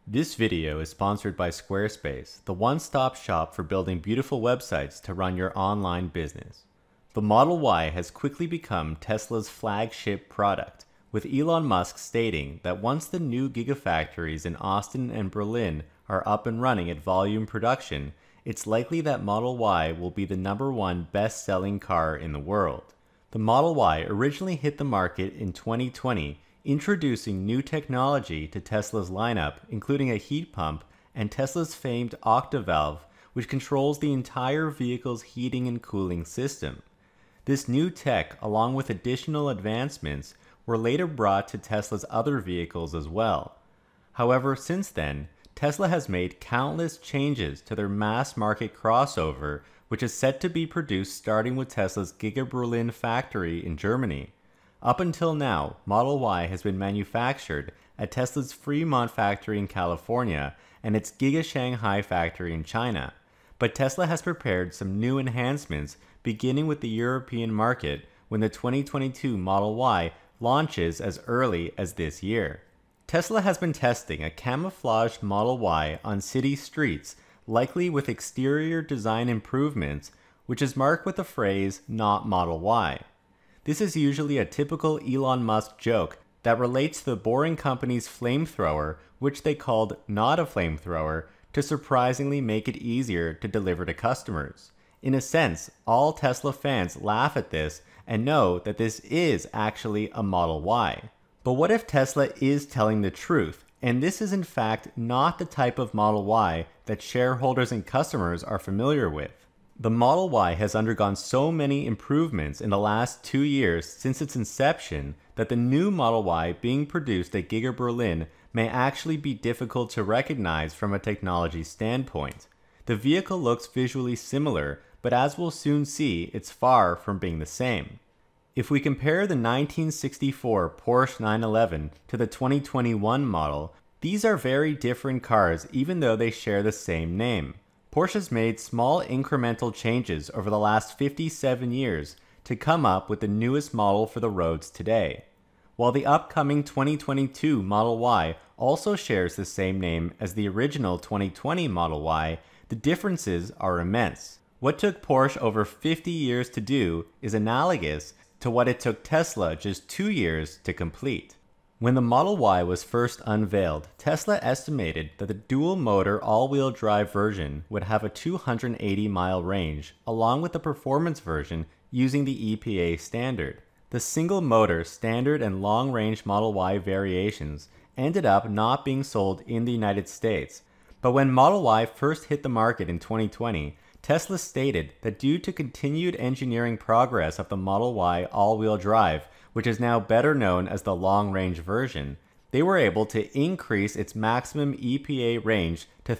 This video is sponsored by Squarespace, the one-stop shop for building beautiful websites to run your online business. The Model Y has quickly become Tesla's flagship product, with Elon Musk stating that once the new Gigafactories in Austin and Berlin are up and running at volume production, it's likely that Model Y will be the #1 best-selling car in the world. The Model Y originally hit the market in 2020, introducing new technology to Tesla's lineup, including a heat pump and Tesla's famed octavalve, which controls the entire vehicle's heating and cooling system. This new tech, along with additional advancements, were later brought to Tesla's other vehicles as well. However, since then, Tesla has made countless changes to their mass-market crossover, which is set to be produced starting with Tesla's Giga Berlin factory in Germany. Up until now, Model Y has been manufactured at Tesla's Fremont factory in California and its Giga Shanghai factory in China. But Tesla has prepared some new enhancements, beginning with the European market when the 2022 Model Y launches as early as this year. Tesla has been testing a camouflaged Model Y on city streets, likely with exterior design improvements, which is marked with the phrase "Not Model Y." This is usually a typical Elon Musk joke that relates to the Boring Company's flamethrower, which they called "not a flamethrower," to surprisingly make it easier to deliver to customers. In a sense, all Tesla fans laugh at this and know that this is actually a Model Y. But what if Tesla is telling the truth, and this is in fact not the type of Model Y that shareholders and customers are familiar with? The Model Y has undergone so many improvements in the last 2 years since its inception that the new Model Y being produced at Giga Berlin may actually be difficult to recognize from a technology standpoint. The vehicle looks visually similar, but as we'll soon see, it's far from being the same. If we compare the 1964 Porsche 911 to the 2021 model, these are very different cars even though they share the same name. Porsche has made small incremental changes over the last 57 years to come up with the newest model for the roads today. While the upcoming 2022 Model Y also shares the same name as the original 2020 Model Y, the differences are immense. What took Porsche over 50 years to do is analogous to what it took Tesla just 2 years to complete. When the Model Y was first unveiled, Tesla estimated that the dual-motor all-wheel drive version would have a 280-mile range, along with the performance version using the EPA standard. The single-motor standard and long-range Model Y variations ended up not being sold in the United States, but when Model Y first hit the market in 2020, Tesla stated that due to continued engineering progress of the Model Y all-wheel drive, which is now better known as the long-range version, they were able to increase its maximum EPA range to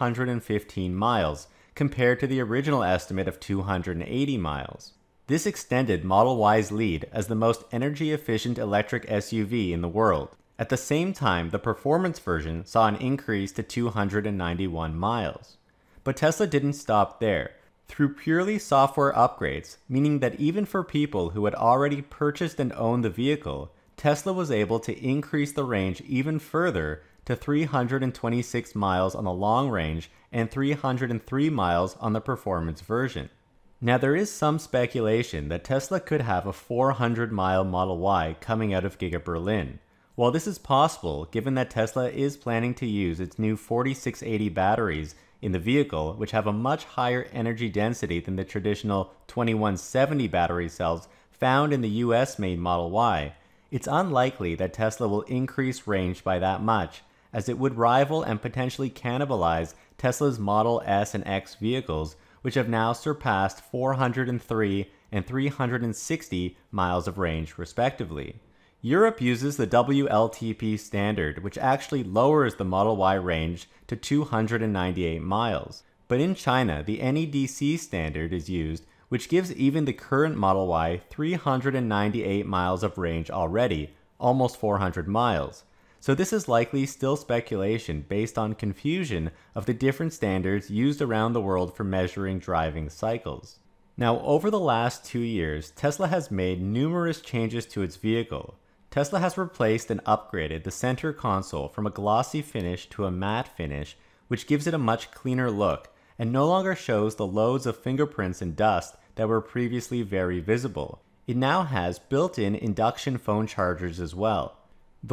315 miles, compared to the original estimate of 280 miles. This extended Model Y's lead as the most energy-efficient electric SUV in the world. At the same time, the performance version saw an increase to 291 miles. But Tesla didn't stop there. Through purely software upgrades, meaning that even for people who had already purchased and owned the vehicle, Tesla was able to increase the range even further to 326 miles on the long range and 303 miles on the performance version. Now there is some speculation that Tesla could have a 400-mile Model Y coming out of Giga Berlin. While this is possible, given that Tesla is planning to use its new 4680 batteries in the vehicle, which have a much higher energy density than the traditional 2170 battery cells found in the US-made Model Y, it's unlikely that Tesla will increase range by that much, as it would rival and potentially cannibalize Tesla's Model S and X vehicles, which have now surpassed 403 and 360 miles of range respectively. Europe uses the WLTP standard, which actually lowers the Model Y range to 298 miles. But in China, the NEDC standard is used, which gives even the current Model Y 398 miles of range already, almost 400 miles. So this is likely still speculation based on confusion of the different standards used around the world for measuring driving cycles. Now, over the last 2 years, Tesla has made numerous changes to its vehicle. Tesla has replaced and upgraded the center console from a glossy finish to a matte finish, which gives it a much cleaner look and no longer shows the loads of fingerprints and dust that were previously very visible. It now has built-in induction phone chargers as well. The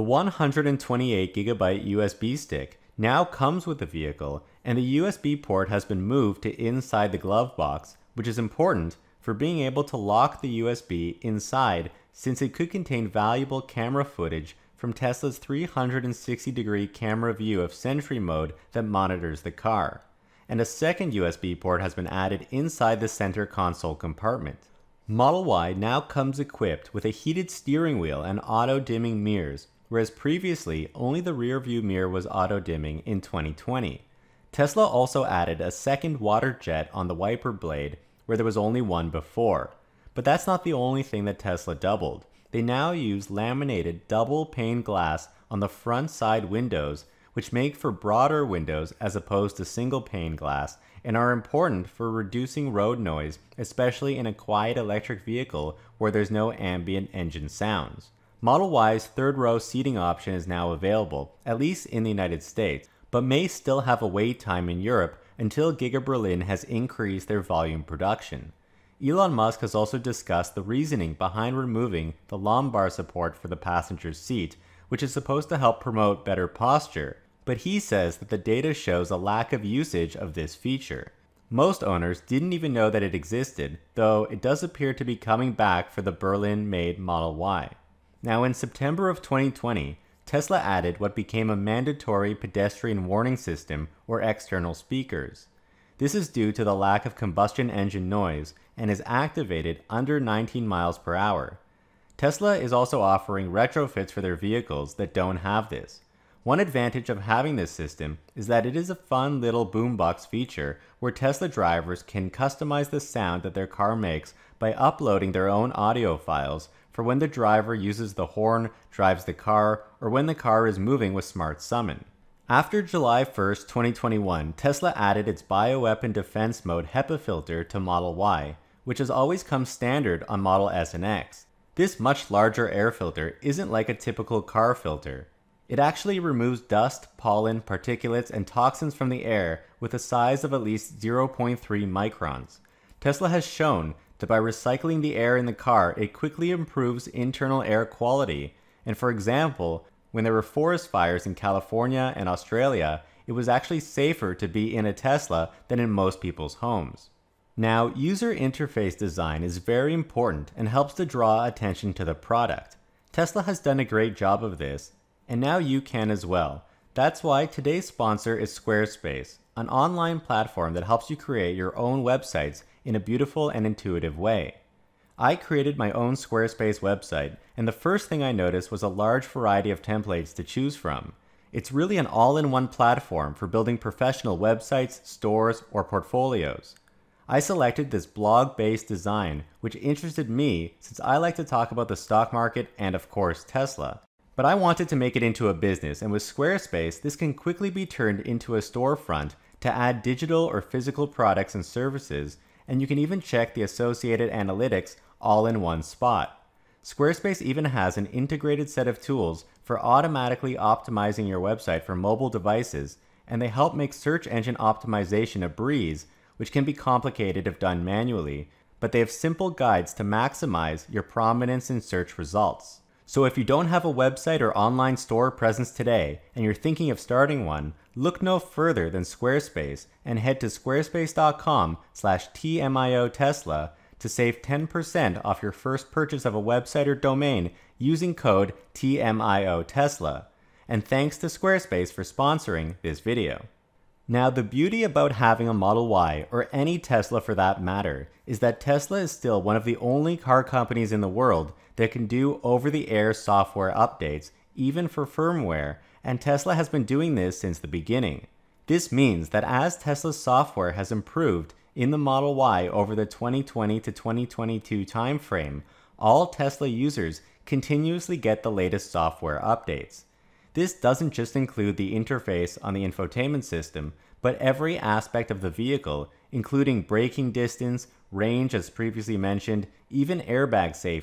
128GB USB stick now comes with the vehicle, and the USB port has been moved to inside the glove box, which is important for being able to lock the USB inside since it could contain valuable camera footage from Tesla's 360-degree camera view of Sentry mode that monitors the car. And a second USB port has been added inside the center console compartment. Model Y now comes equipped with a heated steering wheel and auto-dimming mirrors, whereas previously only the rear view mirror was auto-dimming in 2020. Tesla also added a second water jet on the wiper blade where there was only one before. But that's not the only thing that Tesla doubled. They now use laminated double pane glass on the front side windows, which make for broader windows as opposed to single pane glass and are important for reducing road noise, especially in a quiet electric vehicle where there's no ambient engine sounds. Model Y's third row seating option is now available, at least in the United States, but may still have a wait time in Europe until Giga Berlin has increased their volume production. Elon Musk has also discussed the reasoning behind removing the lumbar support for the passenger's seat, which is supposed to help promote better posture, but he says that the data shows a lack of usage of this feature. Most owners didn't even know that it existed, though it does appear to be coming back for the Berlin-made Model Y. Now in September of 2020, Tesla added what became a mandatory pedestrian warning system or external speakers. This is due to the lack of combustion engine noise and is activated under 19 miles per hour. Tesla is also offering retrofits for their vehicles that don't have this. One advantage of having this system is that it is a fun little boombox feature where Tesla drivers can customize the sound that their car makes by uploading their own audio files for when the driver uses the horn, drives the car, or when the car is moving with Smart Summon. After July 1st, 2021, Tesla added its bioweapon defense mode HEPA filter to Model Y, which has always come standard on Model S and X. This much larger air filter isn't like a typical car filter. It actually removes dust, pollen, particulates, and toxins from the air with a size of at least 0.3 microns. Tesla has shown that by recycling the air in the car, it quickly improves internal air quality. And for example, when there were forest fires in California and Australia, it was actually safer to be in a Tesla than in most people's homes. Now, user interface design is very important and helps to draw attention to the product. Tesla has done a great job of this, and now you can as well. That's why today's sponsor is Squarespace, an online platform that helps you create your own websites in a beautiful and intuitive way. I created my own Squarespace website, and the first thing I noticed was a large variety of templates to choose from. It's really an all-in-one platform for building professional websites, stores, or portfolios. I selected this blog-based design, which interested me since I like to talk about the stock market and, of course, Tesla. But I wanted to make it into a business, and with Squarespace, this can quickly be turned into a storefront to add digital or physical products and services, and you can even check the associated analytics all in one spot. Squarespace even has an integrated set of tools for automatically optimizing your website for mobile devices, and they help make search engine optimization a breeze, which can be complicated if done manually, but they have simple guides to maximize your prominence in search results. So if you don't have a website or online store presence today and you're thinking of starting one, look no further than Squarespace and head to squarespace.com/TMIOTesla to save 10% off your first purchase of a website or domain using code TMIOTesla. And thanks to Squarespace for sponsoring this video. Now, the beauty about having a Model Y, or any Tesla for that matter, is that Tesla is still one of the only car companies in the world that can do over-the-air software updates, even for firmware, and Tesla has been doing this since the beginning. This means that as Tesla's software has improved in the Model Y over the 2020 to 2022 timeframe, all Tesla users continuously get the latest software updates. This doesn't just include the interface on the infotainment system, but every aspect of the vehicle, including braking distance, range as previously mentioned, even airbag safety.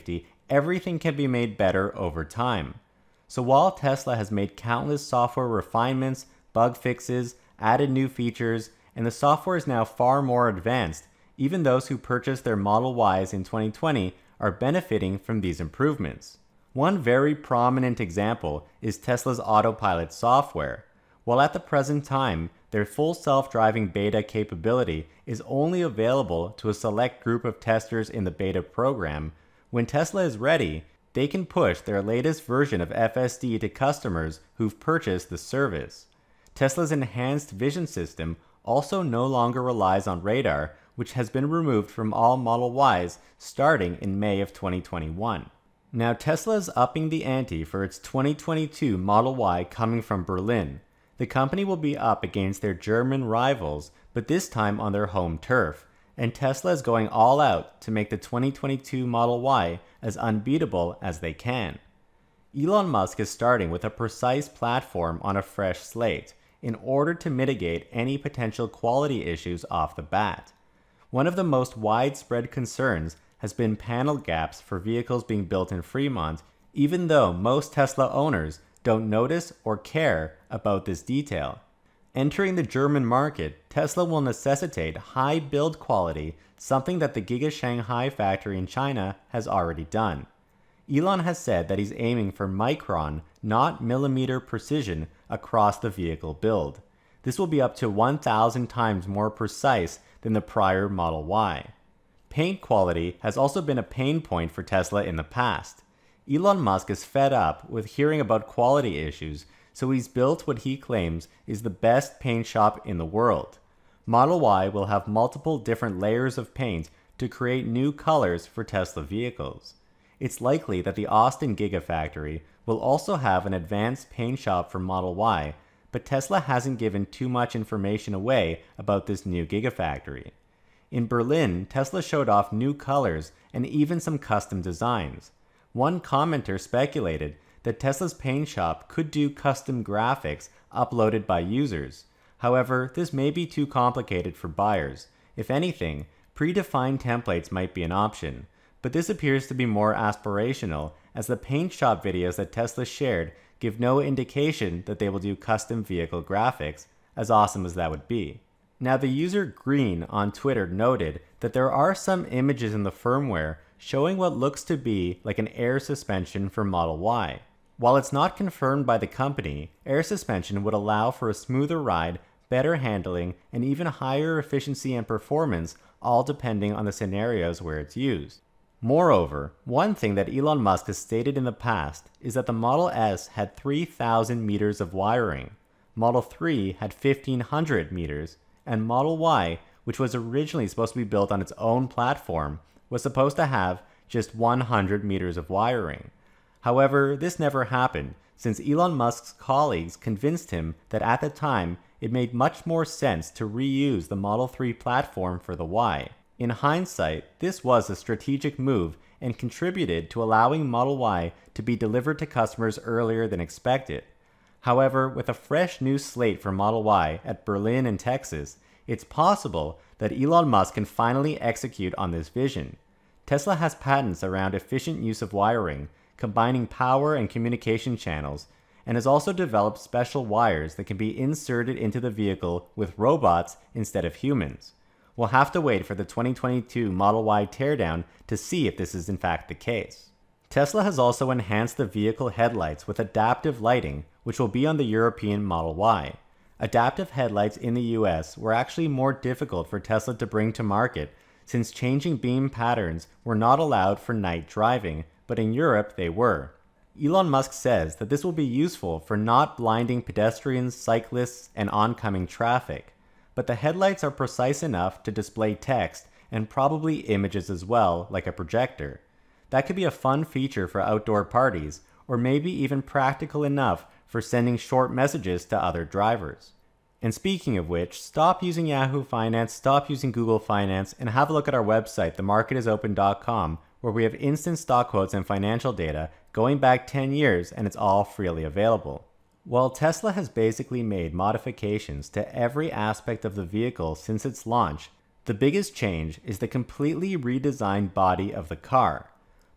everything can be made better over time. So while Tesla has made countless software refinements, bug fixes, added new features, and the software is now far more advanced, even those who purchased their Model Ys in 2020 are benefiting from these improvements. One very prominent example is Tesla's autopilot software. While at the present time, their full self-driving beta capability is only available to a select group of testers in the beta program, when Tesla is ready, they can push their latest version of FSD to customers who've purchased the service. Tesla's enhanced vision system also no longer relies on radar, which has been removed from all Model Ys starting in May of 2021. Now Tesla is upping the ante for its 2022 Model Y coming from Berlin. The company will be up against their German rivals, but this time on their home turf, and Tesla is going all out to make the 2022 Model Y as unbeatable as they can. Elon Musk is starting with a precise platform on a fresh slate in order to mitigate any potential quality issues off the bat. One of the most widespread concerns has been panel gaps for vehicles being built in Fremont, even though most Tesla owners don't notice or care about this detail. Entering the German market, Tesla will necessitate high build quality, something that the Giga Shanghai factory in China has already done. Elon has said that he's aiming for micron, not millimeter precision across the vehicle build. This will be up to 1,000 times more precise than the prior Model Y. Paint quality has also been a pain point for Tesla in the past. Elon Musk is fed up with hearing about quality issues, so he's built what he claims is the best paint shop in the world. Model Y will have multiple different layers of paint to create new colors for Tesla vehicles. It's likely that the Austin Gigafactory will also have an advanced paint shop for Model Y, but Tesla hasn't given too much information away about this new Gigafactory. In Berlin, Tesla showed off new colors and even some custom designs. One commenter speculated that Tesla's paint shop could do custom graphics uploaded by users. However, this may be too complicated for buyers. If anything, predefined templates might be an option, but this appears to be more aspirational, as the paint shop videos that Tesla shared give no indication that they will do custom vehicle graphics, as awesome as that would be. Now, the user Green on Twitter noted that there are some images in the firmware showing what looks to be like an air suspension for Model Y. While it's not confirmed by the company, air suspension would allow for a smoother ride, better handling, and even higher efficiency and performance, all depending on the scenarios where it's used. Moreover, one thing that Elon Musk has stated in the past is that the Model S had 3,000 meters of wiring, Model 3 had 1,500 meters, and Model Y, which was originally supposed to be built on its own platform, was supposed to have just 100 meters of wiring. However, this never happened, since Elon Musk's colleagues convinced him that at the time it made much more sense to reuse the Model 3 platform for the Y. In hindsight, this was a strategic move and contributed to allowing Model Y to be delivered to customers earlier than expected. However, with a fresh new slate for Model Y at Berlin and Texas, it's possible that Elon Musk can finally execute on this vision. Tesla has patents around efficient use of wiring, combining power and communication channels, and has also developed special wires that can be inserted into the vehicle with robots instead of humans. We'll have to wait for the 2022 Model Y teardown to see if this is in fact the case. Tesla has also enhanced the vehicle headlights with adaptive lighting, which will be on the European Model Y. Adaptive headlights in the US were actually more difficult for Tesla to bring to market, since changing beam patterns were not allowed for night driving, but in Europe they were. Elon Musk says that this will be useful for not blinding pedestrians, cyclists, and oncoming traffic. But the headlights are precise enough to display text and probably images as well, like a projector. That could be a fun feature for outdoor parties, or maybe even practical enough for sending short messages to other drivers. And speaking of which, stop using Yahoo Finance, stop using Google Finance, and have a look at our website, themarketisopen.com, where we have instant stock quotes and financial data going back 10 years, and it's all freely available. While Tesla has basically made modifications to every aspect of the vehicle since its launch, the biggest change is the completely redesigned body of the car.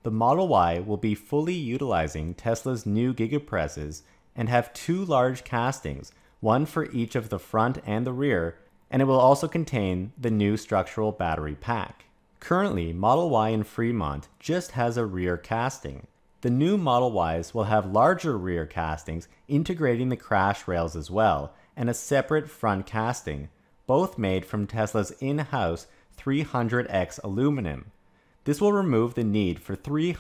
the Model Y will be fully utilizing Tesla's new Gigapresses and have 2 large castings, one for each of the front and the rear, and it will also contain the new structural battery pack. Currently, Model Y in Fremont just has a rear casting. The new Model Ys will have larger rear castings integrating the crash rails as well, and a separate front casting, both made from Tesla's in-house 300X aluminum. This will remove the need for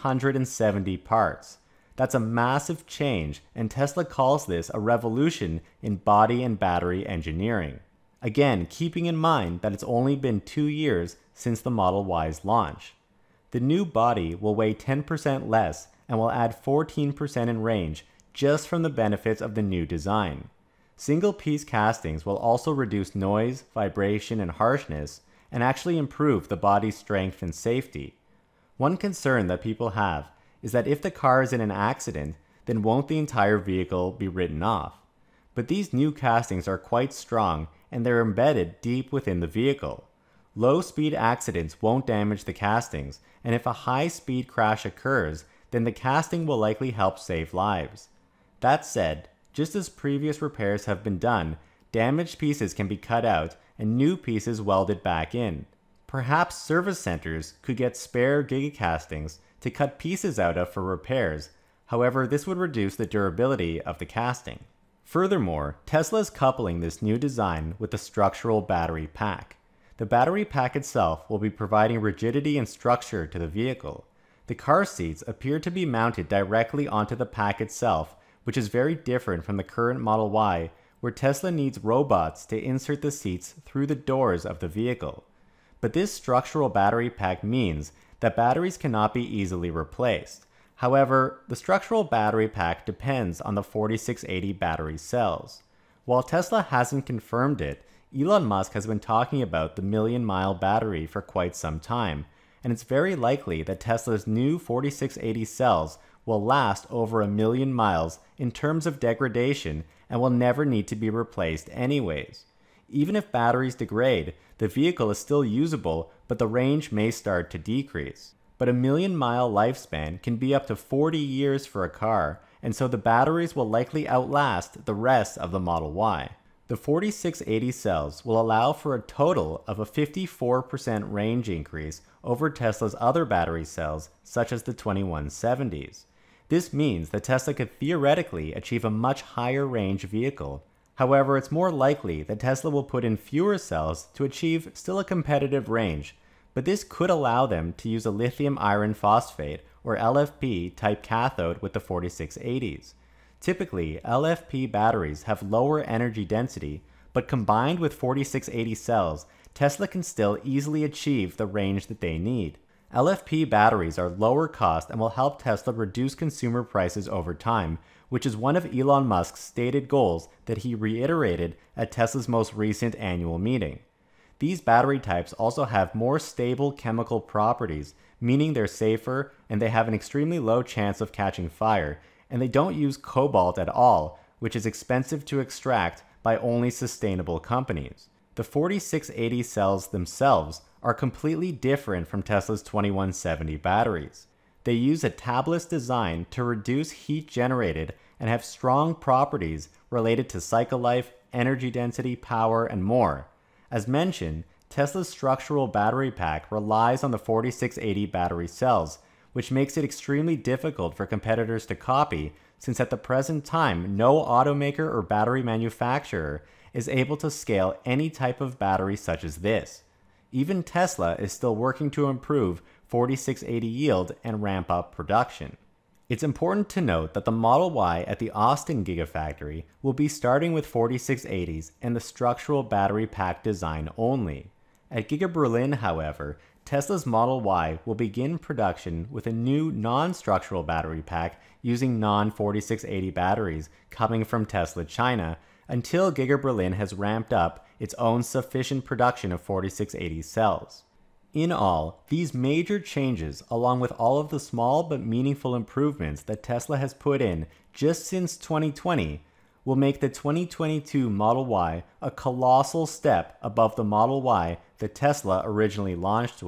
370 parts. That's a massive change, and Tesla calls this a revolution in body and battery engineering. Again, keeping in mind that it's only been 2 years since the Model Y's launch. The new body will weigh 10% less and will add 14% in range just from the benefits of the new design. Single-piece castings will also reduce noise, vibration, and harshness, and actually improve the body's strength and safety. One concern that people have is that if the car is in an accident, then won't the entire vehicle be written off? But these new castings are quite strong and they're embedded deep within the vehicle. Low-speed accidents won't damage the castings, and if a high-speed crash occurs, then the casting will likely help save lives. That said, just as previous repairs have been done, damaged pieces can be cut out and new pieces welded back in. Perhaps service centers could get spare gigacastings to cut pieces out of for repairs. However, this would reduce the durability of the casting. Furthermore, Tesla is coupling this new design with the structural battery pack. The battery pack itself will be providing rigidity and structure to the vehicle. The car seats appear to be mounted directly onto the pack itself, which is very different from the current Model Y, where Tesla needs robots to insert the seats through the doors of the vehicle. But this structural battery pack means that batteries cannot be easily replaced. However, the structural battery pack depends on the 4680 battery cells. While Tesla hasn't confirmed it, Elon Musk has been talking about the million-mile battery for quite some time, and it's very likely that Tesla's new 4680 cells will last over 1 million miles in terms of degradation and will never need to be replaced anyways. Even if batteries degrade, the vehicle is still usable, but the range may start to decrease. But a 1 million-mile lifespan can be up to 40 years for a car, and so the batteries will likely outlast the rest of the Model Y. The 4680 cells will allow for a total of a 54% range increase over Tesla's other battery cells, such as the 2170s. This means that Tesla could theoretically achieve a much higher range vehicle. However, it's more likely that Tesla will put in fewer cells to achieve still a competitive range, but this could allow them to use a lithium iron phosphate or LFP type cathode with the 4680s. Typically, LFP batteries have lower energy density, but combined with 4680 cells, Tesla can still easily achieve the range that they need. LFP batteries are lower cost and will help Tesla reduce consumer prices over time, which is one of Elon Musk's stated goals that he reiterated at Tesla's most recent annual meeting. These battery types also have more stable chemical properties, meaning they're safer and they have an extremely low chance of catching fire, and they don't use cobalt at all, which is expensive to extract by only sustainable companies. The 4680 cells themselves are completely different from Tesla's 2170 batteries. They use a tabless design to reduce heat generated and have strong properties related to cycle life, energy density, power, and more. As mentioned, Tesla's structural battery pack relies on the 4680 battery cells, which makes it extremely difficult for competitors to copy, since at the present time no automaker or battery manufacturer is able to scale any type of battery such as this. Even Tesla is still working to improve 4680 yield and ramp up production. It's important to note that the Model Y at the Austin Gigafactory will be starting with 4680s and the structural battery pack design only. At Giga Berlin, however, Tesla's Model Y will begin production with a new non-structural battery pack using non-4680 batteries coming from Tesla China until Giga Berlin has ramped up its own sufficient production of 4680 cells. In all, these major changes, along with all of the small but meaningful improvements that Tesla has put in just since 2020, will make the 2022 Model Y a colossal step above the Model Y that Tesla originally launched with.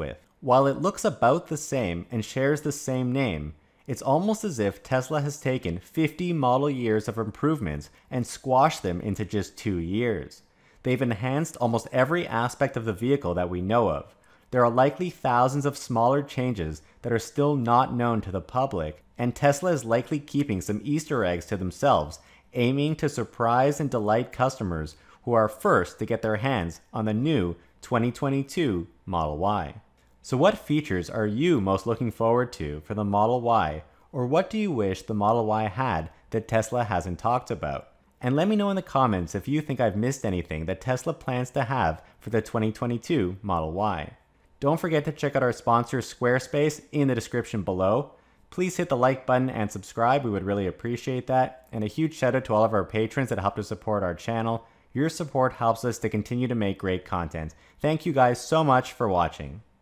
While it looks about the same and shares the same name, it's almost as if Tesla has taken 50 model years of improvements and squashed them into just 2 years. They've enhanced almost every aspect of the vehicle that we know of. There are likely thousands of smaller changes that are still not known to the public, and Tesla is likely keeping some Easter eggs to themselves, aiming to surprise and delight customers who are first to get their hands on the new 2022 Model Y. So what features are you most looking forward to for the Model Y, or what do you wish the Model Y had that Tesla hasn't talked about? And let me know in the comments if you think I've missed anything that Tesla plans to have for the 2022 Model Y. Don't forget to check out our sponsor Squarespace in the description below. Please hit the like button and subscribe, we would really appreciate that. And a huge shout out to all of our patrons that help to support our channel. Your support helps us to continue to make great content. Thank you guys so much for watching.